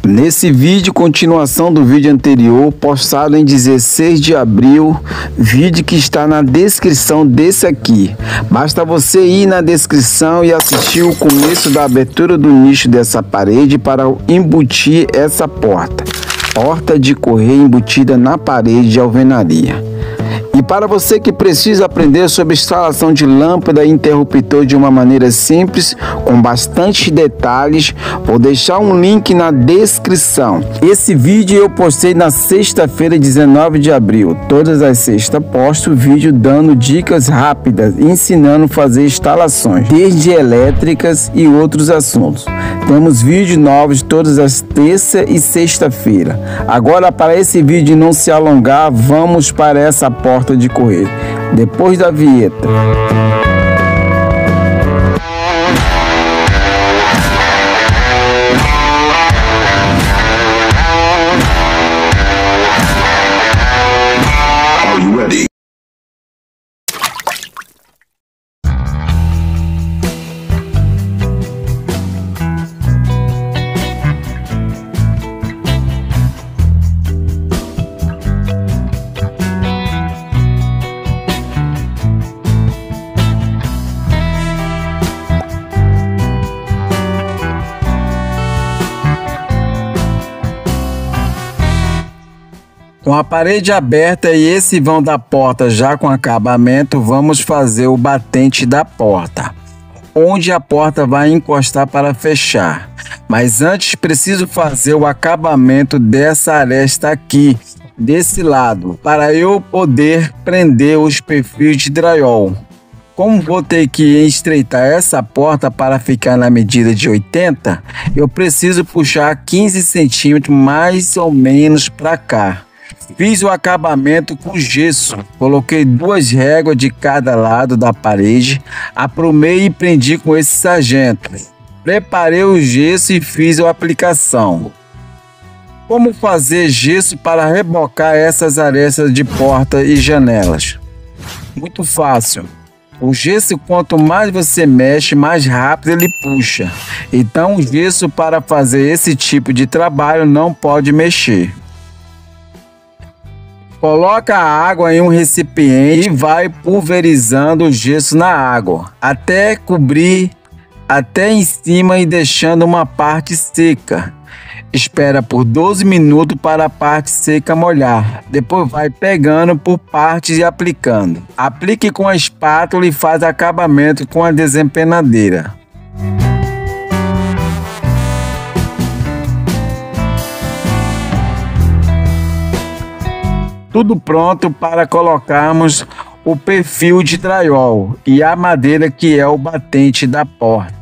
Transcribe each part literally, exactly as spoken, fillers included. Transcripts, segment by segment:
Nesse vídeo, continuação do vídeo anterior, postado em dezesseis de abril, vídeo que está na descrição desse aqui. Basta você ir na descrição e assistir o começo da abertura do nicho dessa parede para embutir essa porta. Porta de correr embutida na parede de alvenaria. E para você que precisa aprender sobre instalação de lâmpada e interruptor de uma maneira simples, com bastante detalhes, vou deixar um link na descrição. Esse vídeo eu postei na sexta-feira, dezenove de abril. Todas as sextas posto vídeo dando dicas rápidas, ensinando a fazer instalações, desde elétricas e outros assuntos. Temos vídeos novos todas as terça e sexta-feira. Agora, para esse vídeo não se alongar, vamos para essa porta de correr, depois da vinheta. Are you ready? Com a parede aberta e esse vão da porta já com acabamento, vamos fazer o batente da porta, onde a porta vai encostar para fechar. Mas antes preciso fazer o acabamento dessa aresta aqui, desse lado, para eu poder prender os perfis de drywall. Como vou ter que estreitar essa porta para ficar na medida de oitenta, eu preciso puxar quinze centímetros mais ou menos para cá. Fiz o acabamento com gesso, coloquei duas réguas de cada lado da parede, aprumei e prendi com esse sargento. Preparei o gesso e fiz a aplicação. Como fazer gesso para rebocar essas arestas de porta e janelas? Muito fácil. O gesso, quanto mais você mexe, mais rápido ele puxa. Então o gesso, para fazer esse tipo de trabalho, não pode mexer. Coloca a água em um recipiente e vai pulverizando o gesso na água, até cobrir até em cima e deixando uma parte seca. Espera por doze minutos para a parte seca molhar. Depois vai pegando por partes e aplicando. Aplique com a espátula e faz acabamento com a desempenadeira. Tudo pronto para colocarmos o perfil de drywall e a madeira que é o batente da porta.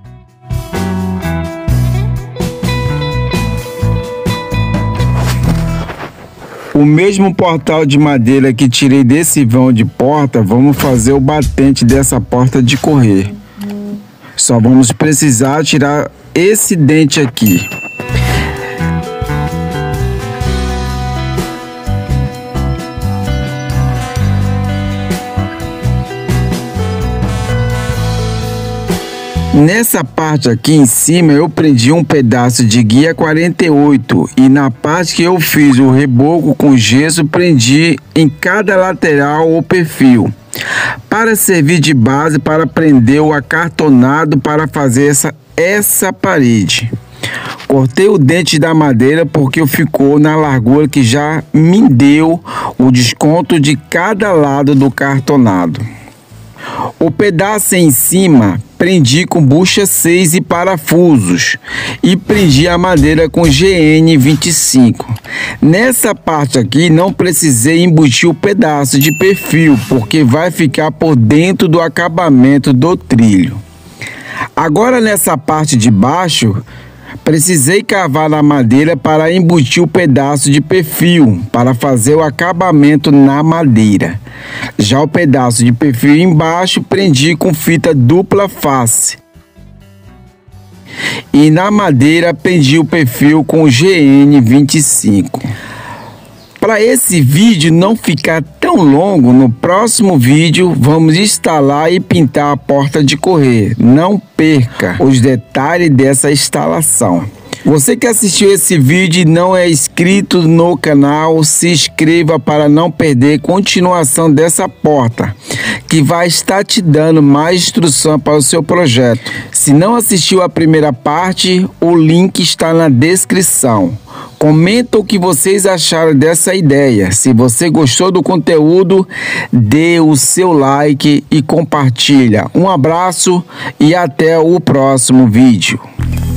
O mesmo portal de madeira que tirei desse vão de porta, vamos fazer o batente dessa porta de correr. Só vamos precisar tirar esse dente aqui. Nessa parte aqui em cima eu prendi um pedaço de guia quarenta e oito e na parte que eu fiz o reboco com gesso prendi em cada lateral o perfil, para servir de base para prender o acartonado para fazer essa, essa parede. Cortei o dente da madeira porque ficou na largura que já me deu o desconto de cada lado do cartonado. O pedaço em cima prendi com bucha seis e parafusos e prendi a madeira com G N vinte e cinco. Nessa parte aqui não precisei embutir o pedaço de perfil porque vai ficar por dentro do acabamento do trilho. Agora nessa parte de baixo precisei cavar na madeira para embutir o pedaço de perfil para fazer o acabamento na madeira. Já o pedaço de perfil embaixo prendi com fita dupla face. E na madeira prendi o perfil com G N vinte e cinco. Para esse vídeo não ficar tão longo, no próximo vídeo vamos instalar e pintar a porta de correr. Não perca os detalhes dessa instalação. Você que assistiu esse vídeo e não é inscrito no canal, se inscreva para não perder continuação dessa porta, que vai estar te dando mais instrução para o seu projeto. Se não assistiu a primeira parte, o link está na descrição. Comenta o que vocês acharam dessa ideia. Se você gostou do conteúdo, dê o seu like e compartilha. Um abraço e até o próximo vídeo.